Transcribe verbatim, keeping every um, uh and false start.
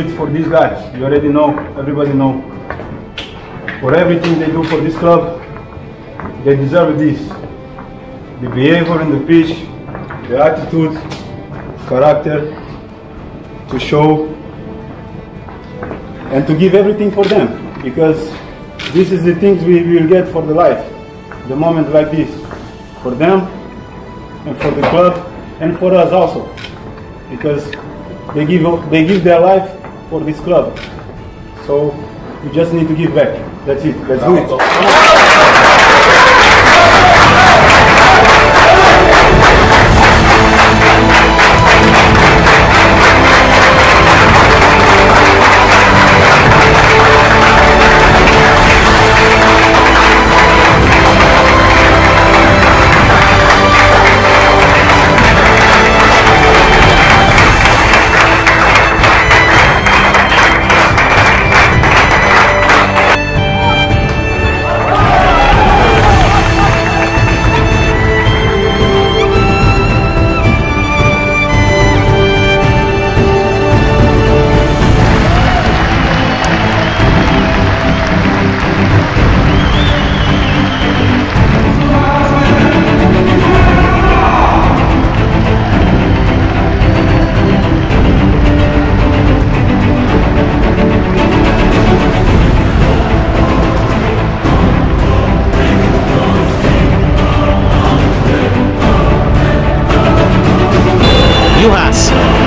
it for these guys. You already know, everybody know. For everything they do for this club, they deserve this. The behavior in the pitch, the attitude, character, to show and to give everything for them, because this is the things we will get for the life, the moment like this, for them and for the club and for us also, because they give they give their life for this club. So we just need to give back. That's it. Let's do it. Juhász